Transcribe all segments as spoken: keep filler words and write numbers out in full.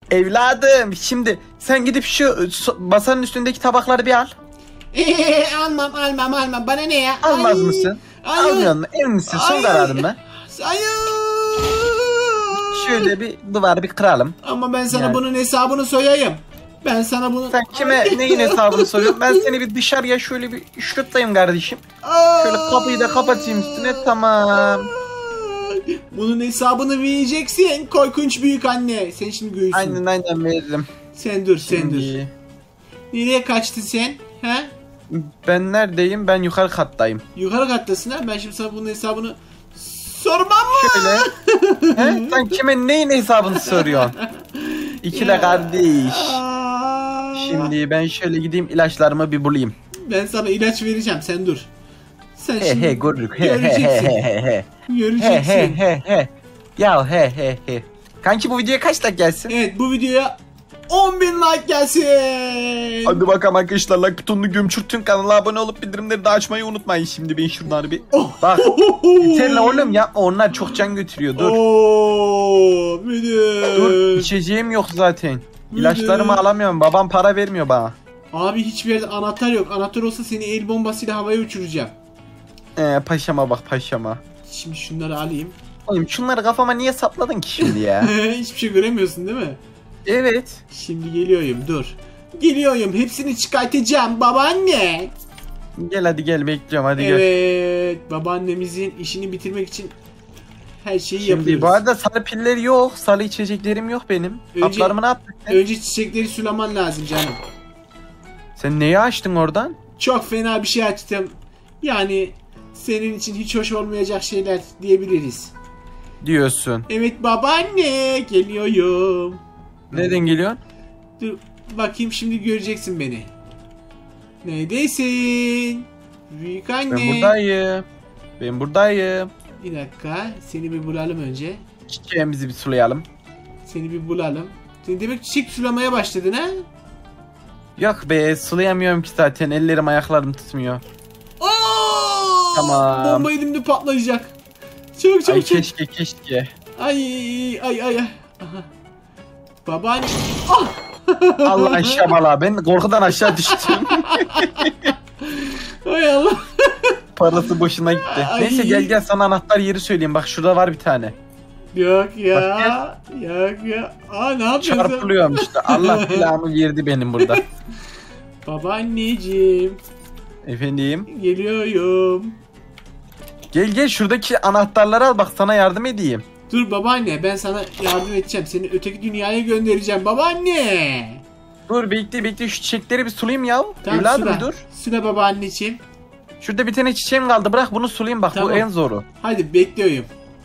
Evladım şimdi sen gidip şu masanın üstündeki tabakları bir al. Eee almam almam almam bana ne ya? Almaz Ay, mısın? ay, Almıyor musun? Emin misin? Son ay, kararın mı? Hayır. Şöyle bir duvarı bir kıralım. Ama ben sana Yani. bunun hesabını soyayım. Ben sana bunu... Sen kime Ay. neyin hesabını soruyorsun? Ben seni bir dışarıya şöyle bir şırtlayayım kardeşim. Şöyle kapıyı da kapatayım üstüne, tamam. Bunun hesabını vereceksin korkunç büyük anne. Sen şimdi göğsün. Aynen aynen veririm. Sen dur sen dur. Şimdi Nereye kaçtın sen? He? ben neredeyim? Ben yukarı kattayım. Yukarı kattasın ha. Ben şimdi sana bunun hesabını sormam mı? Şöyle. He? Sen kime neyin hesabını soruyorsun? İkile Ya. kardeş. Aa. Şimdi ben şöyle gideyim ilaçlarımı bir bulayım. Ben sana ilaç vereceğim sen dur. Sen He şimdi he görürük. He he he göreceksin. he he. He Göreceksin. he he he. Ya he he he. Kanki bu videoya kaç like gelsin? Evet bu videoya on bin like gelsin. Hadi bakalım arkadaşlar, like butonunu gömçürtün, kanala abone olup bildirimleri de açmayı unutmayın. Şimdi ben şuradan bir Oh. bak. Yeterli oğlum, yapma, onlar çok can götürüyor, dur. Oo, müdür. Dur, içeceğim yok zaten. Müdür. İlaçlarımı alamıyorum, babam para vermiyor bana. Abi hiçbir yerde anahtar yok. Anahtar olsa seni el bombasıyla havaya uçuracağım. Ee, paşama bak paşama. Şimdi şunları alayım. Oğlum şunları kafama niye sapladın ki şimdi ya? Hiçbir şey göremiyorsun değil mi? Evet. Şimdi geliyorum dur. Geliyorum hepsini çıkartacağım babaanne. Gel hadi gel, bekliyorum, hadi gel. Evet babaannemizin işini bitirmek için her şeyi Şimdi yapıyoruz. bu arada sarı pilleri yok, sarı içeceklerim yok benim. Önce- Haplarımı ne yaptın sen? Önce çiçekleri sulaman lazım canım. Sen neyi açtın oradan? Çok fena bir şey açtım. Yani senin için hiç hoş olmayacak şeyler diyebiliriz. Diyorsun. Evet babaanne geliyorum. Nereden geliyorsun? Dur bakayım şimdi göreceksin beni. Neredesin? Büyük anne. Ben buradayım. Ben buradayım. Bir dakika seni bir bulalım önce. Çiçeğimizi bir sulayalım. Seni bir bulalım. Sen demek çiçek sulamaya başladın ha? Yok be, sulayamıyorum ki zaten, ellerim ayaklarım tutmuyor. Oo! Tamam. Bomba elimde patlayacak. Çok çok Ay çok. keşke keşke. Ay ay ay ay. Aha. Babaanne. Ah! Allah şabala, ben korkudan aşağı düştüm. Ay Allah. Parası boşuna gitti. Ay. Neyse gel gel, sana anahtar yeri söyleyeyim. Bak şurada var bir tane. Yok ya. Yok ya. Aa ne yapıyorsun? Çarpılıyorum işte. Allah belamı verdi benim burada. Babaanneciğim. Efendim. Geliyorum. Gel gel, şuradaki anahtarları al, bak sana yardım edeyim. Dur babaanne ben sana yardım edeceğim. Seni öteki dünyaya göndereceğim babaanne. Dur bekle bekle, şu çiçekleri bir sulayayım ya. Tamam, Evladım sıra. dur. Sıra babaanneciğim. Şurada bir tane çiçeğim kaldı, bırak bunu sulayayım, bak Tamam. bu en zoru. Hadi bekliyorum.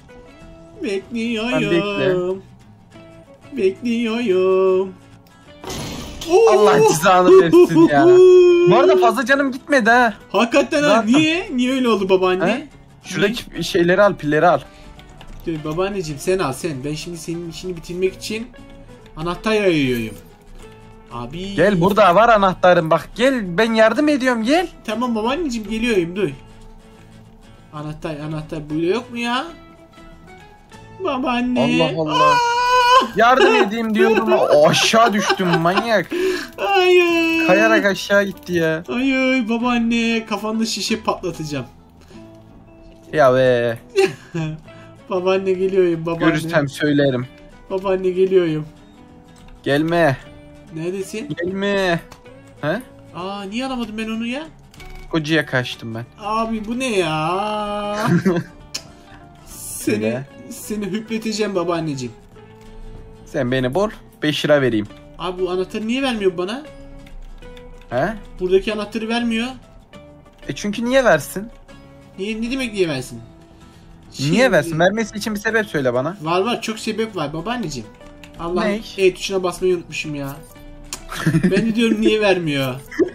Bekliyorum. Bekliyorum. Oo! Allah cezanı versin ya. Bu arada fazla canım gitmedi ha. Hakikaten ha. Zaten. Niye? Niye öyle oldu babaanne? He? Şuradaki şeyleri al, pilleri al. Dur babaanneciğim sen al sen. Ben şimdi senin işini bitirmek için anahtar arıyorum. Abi. Gel, burada var anahtarım, bak gel, ben yardım ediyorum, gel. Tamam babaanneciğim geliyorum dur. Anahtar anahtar burada yok mu ya? Babaanne. Allah Allah. Yardım edeyim diyorum, o aşağı düştüm manyak. Hayır. Kayarak aşağı gitti ya. Hayır babaanne kafanda şişe patlatacağım. Ya be, Babaanne geliyorum babaanne. görürsem söylerim. Babaanne geliyorum. Gelme, Neredesin? gelme. He? Aa niye alamadım ben onu ya? Kocaya kaçtım ben. Abi bu ne ya? seni Söyle. seni hüpleteceğim babaanneciğim. Sen beni bul, beş lira vereyim. Abi bu anahtarı niye vermiyor bana? He? Buradaki anahtarı vermiyor. E çünkü niye versin? Niye ne demek niye versin? Niye Şimdi- versin? Vermesi için bir sebep söyle bana. Var var çok sebep var babaanneciğim. Allah Ne? E tuşuna basmayı unutmuşum ya. Ben de diyorum niye vermiyor.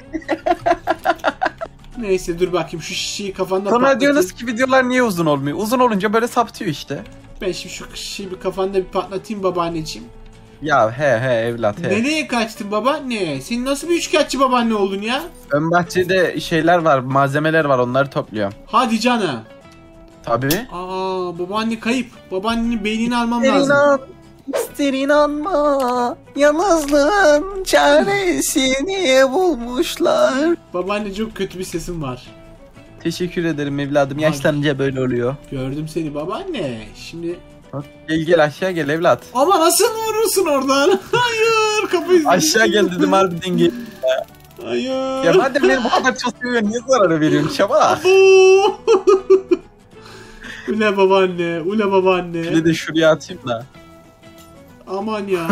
Neyse dur bakayım şu şişeyi kafanda Sonra patlatayım. diyorsunuz ki videolar niye uzun olmuyor? Uzun olunca böyle saptıyor işte. Ben şimdi şu şişeyi bir kafanda bir patlatayım babaanneciğim. Ya he he evlat he. Nereye kaçtın babaanne? Sen nasıl bir üçkağıtçı babaanne oldun ya? Ön bahçede şeyler var, malzemeler var, onları topluyorum. Hadi canım. Tabii. Aa babaanne kayıp. Babaannenin beynini almam İsterim lazım. al. gözler inanma. Yalnızlığın çaresini bulmuşlar. Babaanne çok kötü bir sesin var. Teşekkür ederim evladım. Yaşlanınca böyle oluyor. Gördüm seni babaanne. Şimdi... Gel gel aşağı gel evlat. Ama nasıl vurursun oradan? Hayır kapıyı... Aşağı gel dedim harbiden gel. Hayır. Ya madem beni bu kadar çok seviyorsun niye zarar veriyorsun şaba? Ule babaanne, ule babaanne. Bir de şuraya atayım da. Aman ya.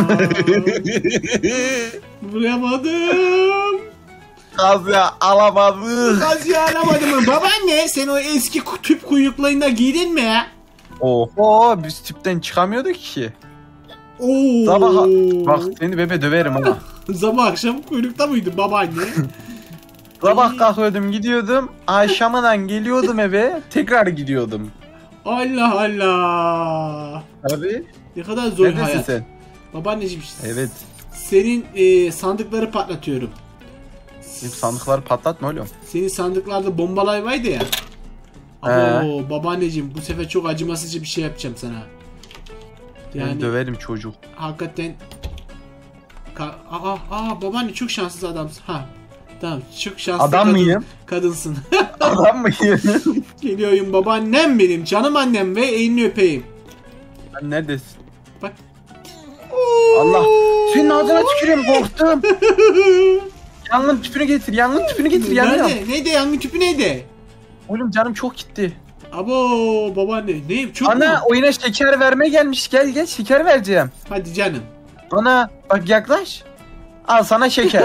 Vuramadım. Kaz ya alamadık. Kaz ya alamadım. Babaanne sen o eski tüp kuyruklarında giydin mi? Oho biz tüpten çıkamıyorduk ki. Oo. Sabah bak seni bebe döverim ama. Sabah akşam kuyrukta mıydın babaanne? Sabah kalkıyordum gidiyordum. Akşamından geliyordum eve tekrar gidiyordum. Allah Allah. Abi. Ne kadar zor Neredesin hayat. sen? Babaanneciğim Evet. senin e, sandıkları patlatıyorum. Hep sandıkları patlatma oğlum. Senin sandıklarda bombalar vardı ya. Oo, babaanneciğim bu sefer çok acımasızca bir şey yapacağım sana. Yani Yani döverim çocuk. hakikaten Ka aa, aa babaanne çok şanssız adamsın. Ha. Tamam çok şanslı Adam kadın, mıyım? kadınsın. Adam mıyım? Geliyorum babaannem benim canım annem ve elini öpeyim. Sen neredesin? Bak. Allah. Senin ağzına tüküreyim korktum. Yangın tüpünü getir. Yangın tüpünü getir. Yangın. Nerede? Neydi yangın tüpü neydi? Oğlum canım çok gitti. Abo babaanne ne çok Ana mu? oyuna şeker vermeye gelmiş. Gel gel şeker vereceğim. Hadi canım. Ana bak yaklaş. Al sana şeker.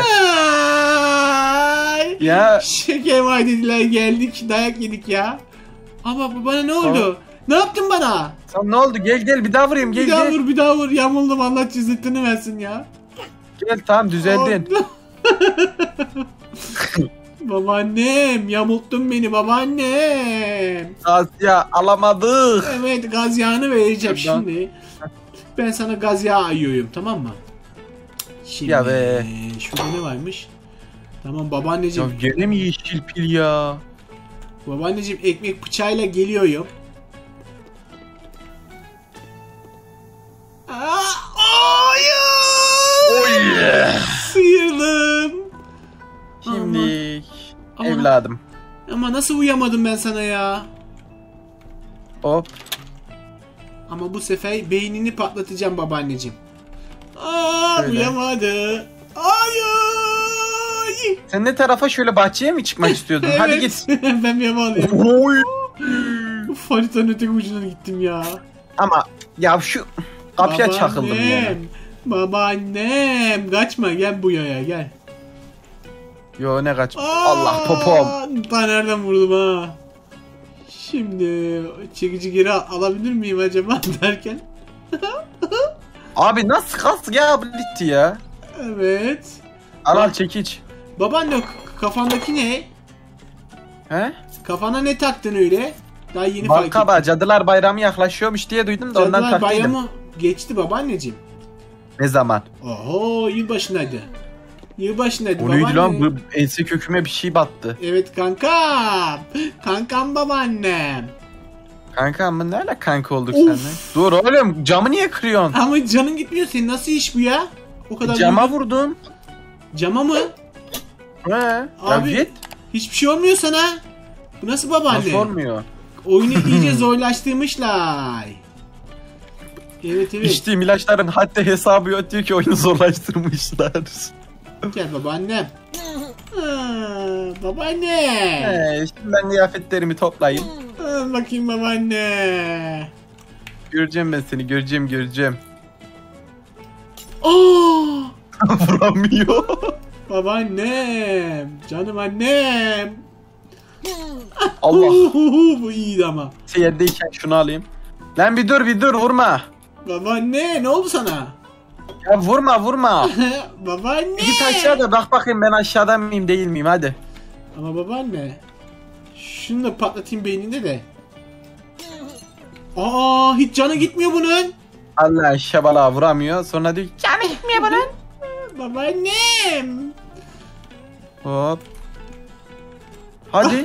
Ay. Ya. Şeker var dediler geldik dayak yedik ya. Ama bana ne oldu? Ne yaptın bana? Sen ne oldu? Gel gel bir daha vurayım. Gel bir daha gel. vur bir daha vur yamuldum Allah cizzetini versin ya. Gel tamam düzeldin. Babaannem yamulttun beni babaannem. Asya alamadık. Evet gaz yağını vereceğim Buradan. şimdi. Ben sana gaz yağı ayıyorum tamam mı? Şimdi Ya be. şurada ne varmış? Tamam Ya babaanneciğim. gene mi yeşil pil ya? Babaanneciğim ekmek bıçağıyla geliyorum. Aa, hayır! Oh yeah. Sıyırdım. Şimdi Ama- evladım. Ama nasıl uyamadım ben sana ya? Hop. Ama bu sefer beynini patlatacağım babaanneciğim. Aa, Şöyle. uyamadı. Hayır! Sen ne tarafa şöyle bahçeye mi çıkmak istiyordun? Hadi Evet. git. Ben bir yama alayım. Oy. Uf, haritanın öteki ucuna gittim ya. Ama ya şu kapıya çakıldım ya. Babaannem, Babaannem. Kaçma gel bu yaya gel. Yo ne kaç. Aa, Allah popom. Ta nereden vurdum ha? Şimdi çekici geri al- alabilir miyim acaba derken? Abi nasıl kas ya bitti ya. Evet. Al al Bak. çekiç. Babaanne k- kafandaki ne? He? Kafana ne taktın öyle? Daha yeni fark ettim. Balkaba Cadılar Bayramı yaklaşıyormuş diye duydum da ondan Cadılar taktıydım. Bayramı geçti babaanneciğim. Ne zaman? Oho yılbaşındaydı. Yılbaşındaydı O babaanne. neydi lan? Bu ense köküme bir şey battı. Evet kankam. Kankam babaannem. Kanka mı ne ala kanka olduk Of. seninle? Dur oğlum camı niye kırıyorsun? Ama canın gitmiyor senin nasıl iş bu ya? O kadar Cama büyük- vurdum. Cama mı? He. Ya Abi, git. Hiçbir şey olmuyor sana. Bu nasıl babaanne? Nasıl olmuyor? Oyunu iyice zorlaştırmışlar. Evet evet. İçtiğim ilaçların hatta hesabı yok diyor ki oyunu zorlaştırmışlar. Gel babaannem. Aa, babaanne. He, şimdi ben kıyafetlerimi toplayayım. Aa, bakayım babaanne. Göreceğim ben seni göreceğim göreceğim. Aa, Vuramıyor. babaannem. Canım annem. Allah. Uhuhu, bu iyiydi ama. Yerdeyken şunu alayım. Lan bir dur bir dur vurma. Babaanne ne oldu sana? Ya vurma vurma. Babaanne. Git aşağıda bak bakayım ben aşağıda mıyım değil miyim hadi. Ama babaanne. Şunu da patlatayım beyninde de. Aa hiç canı gitmiyor bunun. Allah şabala vuramıyor sonra diyor ki, canı gitmiyor bunun. Babaannem. Hop. Hadi.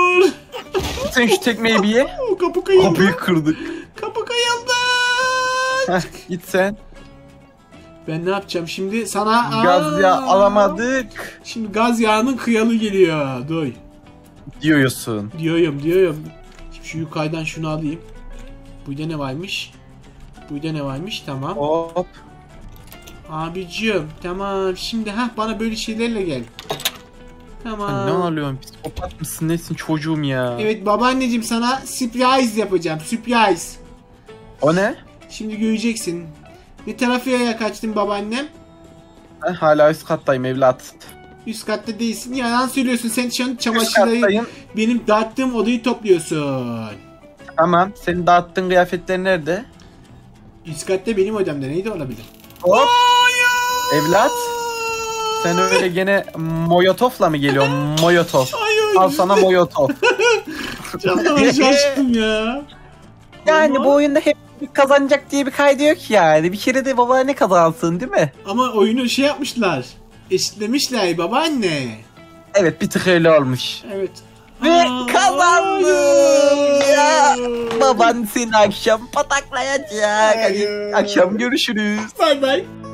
Hayır. Sen şu tekmeyi bir ye. O kapı kayıldı. Kapıyı kırdık. Kapı kayıldı. Heh, git sen. Ben ne yapacağım şimdi sana? Gaz yağı Aa! alamadık. Şimdi gaz yağının kıyalı geliyor. Duy. Diyorsun. Diyorum diyorum. Şimdi şu yukarıdan şunu alayım. Burada ne varmış? Burada ne varmış? Tamam. Hop. Abicim tamam. Şimdi ha bana böyle şeylerle gel. Tamam. Sen ne alıyorsun? Psikopat mısın? Nesin çocuğum ya? Evet babaanneciğim sana surprise yapacağım. Surprise. O ne? Şimdi göreceksin. Ne tarafıya kaçtın babaannem? Ben hala üst kattayım evlat. Üst katta değilsin. Yalan söylüyorsun. Sen şu an Üst çamaşırları kattayım. benim dağıttığım odayı topluyorsun. Tamam. Senin dağıttığın kıyafetler nerede? Üst katta benim odamda. Neydi olabilir? Hop. Evlat. Sen öyle gene Moyotof'la mı geliyorsun? Moyotof. Al sana Moyotov. Canım aşağı çıktım ya. Yani Ama- bu oyunda hep kazanacak diye bir kaydı yok yani. Bir kere de babaanne kazansın değil mi? Ama oyunu şey yapmışlar. Eşitlemişler babaanne. Evet bir tık öyle olmuş. Evet. Ve Aa, kazandım hayır. ya. Baban seni akşam pataklayacak. Hadi Hayır. akşam görüşürüz. Bay bay.